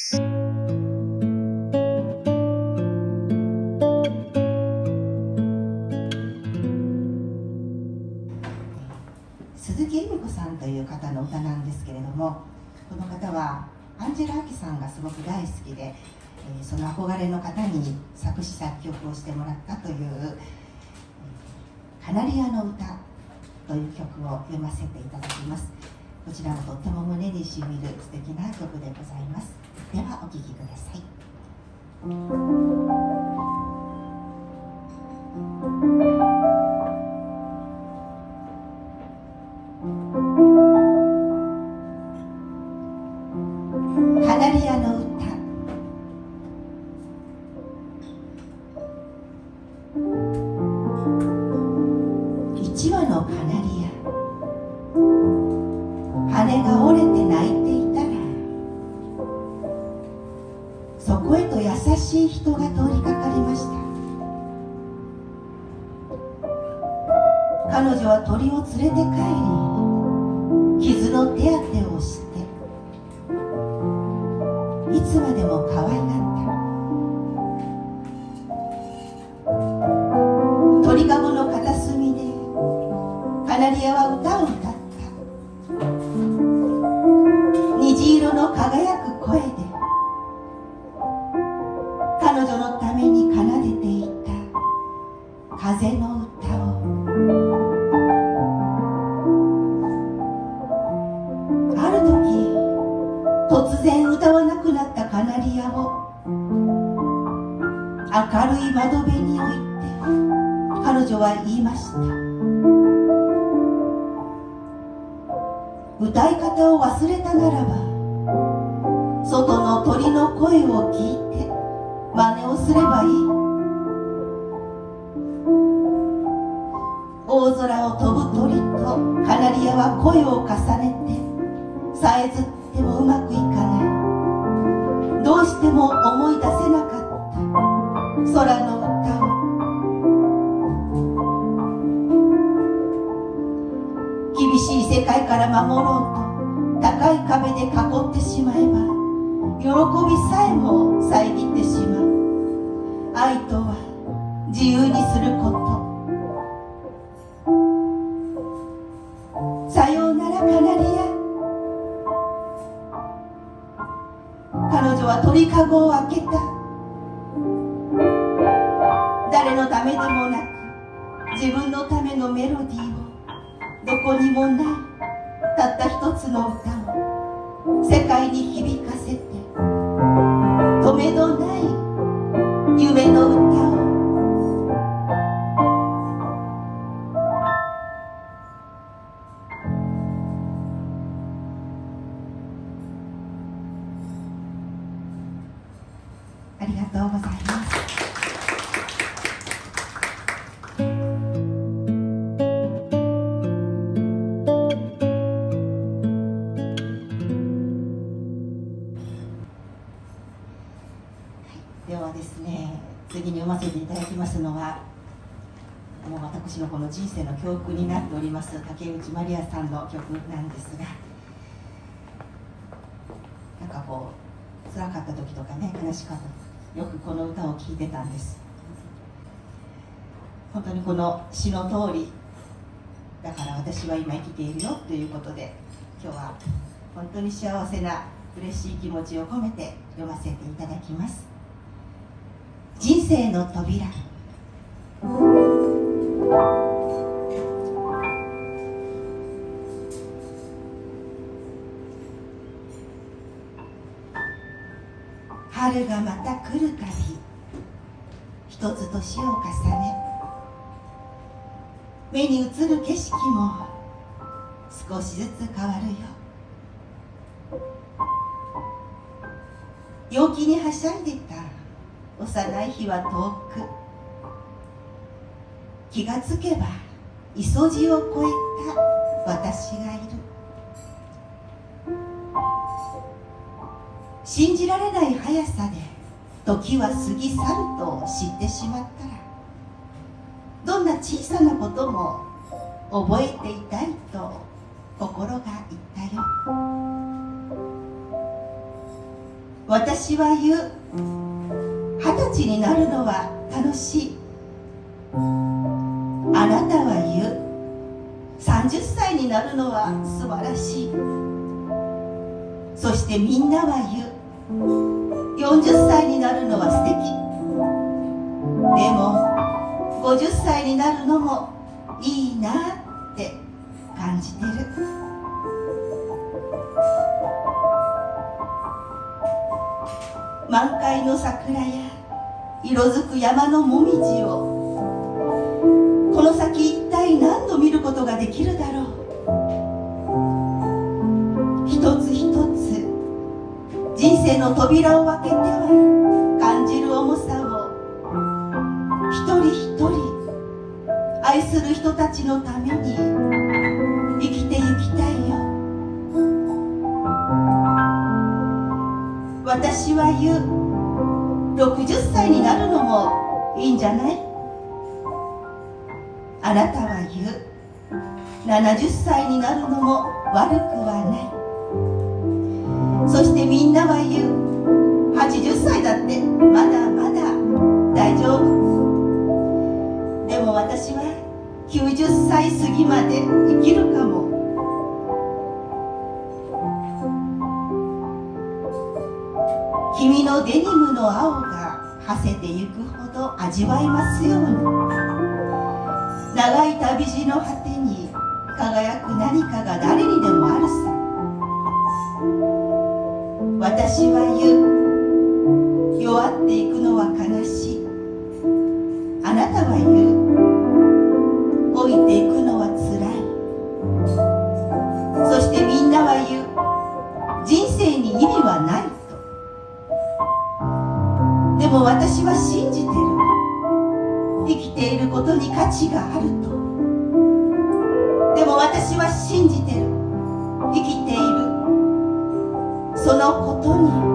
鈴木恵美子さんという方の歌なんですけれども、この方はアンジェラ・アキさんがすごく大好きで、その憧れの方に作詞作曲をしてもらったという「カナリアの歌」という曲を読ませていただきます。こちらもとっても胸にしみる素敵な曲でございます。ではお聴きください。カナリアの歌。一羽のカナリア、羽が折れて泣いていたら、そこへと優しい人が通りかかりました。彼女は鳥を連れて帰り、傷の手当てをして、いつまでも可愛がった。鳥かごの片隅でカナリアは歌を歌った。虹色の輝く声で彼女のために奏でていた風の歌を。ある時突然歌わなくなったカナリアを明るい窓辺に置いて彼女は言いました。歌い方を忘れたならば、外の鳥の声を聞いて真似をすればいい。大空を飛ぶ鳥とカナリアは声を重ねて、さえずってもうまくいかない。どうしても思い出せなかった空の歌を。厳しい世界から守ろうと高い壁で囲ってしまえば、喜びさえも遮ってしまう。愛とは自由にすること。さようならカナリア。彼女は鳥かごを開けた。誰のためでもなく自分のためのメロディーを、どこにもないたった一つの歌を世界に響かせて、止めどない夢の歌を。ありがとうございます。ではですね、次に読ませていただきますのは、もう私のこの人生の教訓になっております竹内まりやさんの曲なんですが、なんかこう辛かった時とかね、悲しかった時、よくこの歌を聴いてたんです。本当にこの詩の通り、だから私は今生きているよということで、今日は本当に幸せな嬉しい気持ちを込めて読ませていただきます。人生の扉。春がまた来るたび、一つ年を重ね、目に映る景色も少しずつ変わるよ。陽気にはしゃいでた幼い日は遠く、気がつけば磯路を越えた私がいる。信じられない速さで時は過ぎ去ると知ってしまったら、どんな小さなことも覚えていたいと心が言ったよ。 私は言う。20歳になるのは楽しい。あなたは言う。30歳になるのは素晴らしい。そしてみんなは言う。40歳になるのは素敵。でも50歳になるのもいいなって感じてる。満開の桜や色づく山のもみじをこの先一体何度見ることができるだろう。一つ一つ人生の扉を開けては感じる重さを一人一人愛する人たちのために生きてゆきたいよ。私は言う。60歳になるのもいいんじゃない？あなたは言う。70歳になるのも悪くはない。そしてみんなは言う。80歳だってまだまだ大丈夫。でも私は90歳過ぎまで生きるかも。君のデニムの青が馳せてゆくほど味わいますように。長い旅路の果てに輝く何かが誰にでもあるさ。私は言う。弱っていくのは悲しい。あなたは言う。老いていくのはつらい。そしてみんなは言う。人生に意味はないと。でも私は信じてる。生きていることに価値があると。でも私は信じてる。生きているそのことに